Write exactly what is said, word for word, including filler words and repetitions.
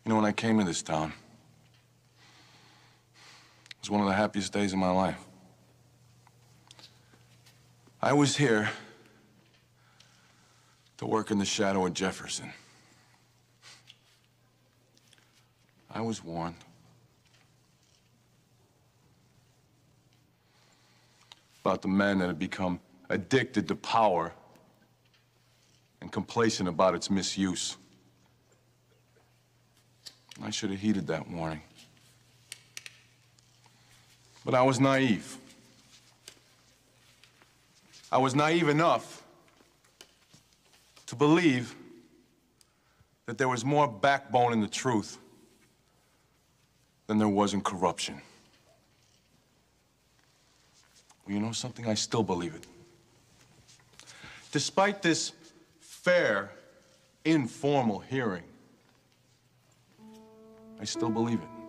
You know, when I came to this town, it was one of the happiest days of my life. I was here to work in the shadow of Jefferson. I was warned. About the men that had become addicted to power and complacent about its misuse. I should have heeded that warning. But I was naive. I was naive enough to believe that there was more backbone in the truth than there was in corruption. Well, you know something? I still believe it. Despite this fair, informal hearing, I still believe it.